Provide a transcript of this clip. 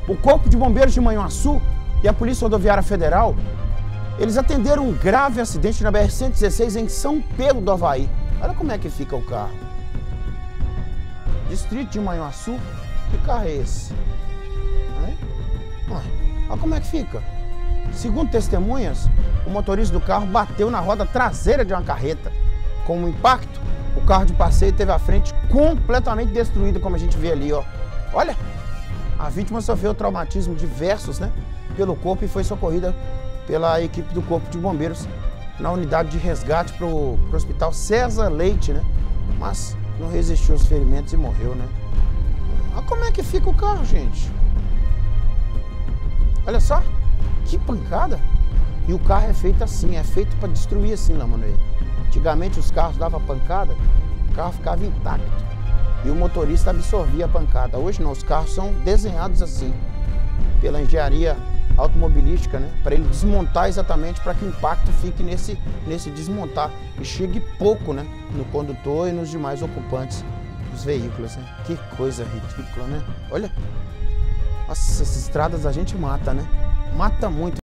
O Corpo de Bombeiros de Manhuaçu e a Polícia Rodoviária Federal, eles atenderam um grave acidente na BR-116 em São Pedro do Avaí. Olha como é que fica o carro. Distrito de Manhuaçu, que carro é esse? Olha como é que fica. Segundo testemunhas, o motorista do carro bateu na roda traseira de uma carreta. Com o impacto, o carro de passeio teve a frente completamente destruída, como a gente vê ali, ó. Olha, a vítima sofreu traumatismos diversos, né, pelo corpo e foi socorrida pela equipe do Corpo de Bombeiros na unidade de resgate para o Hospital César Leite, né? Mas não resistiu aos ferimentos e morreu, né? Olha como é que fica o carro, gente. Olha só, que pancada. E o carro é feito assim, é feito para destruir assim, lá, Manoel. Antigamente os carros davam pancada, o carro ficava intacto e o motorista absorvia a pancada. Hoje não, os carros são desenhados assim, pela engenharia automobilística, né? Para ele desmontar exatamente para que o impacto fique nesse desmontar e chegue pouco, né? No condutor e nos demais ocupantes dos veículos, né? Que coisa ridícula, né? Olha, nossa, essas estradas a gente mata, né? Mata muito.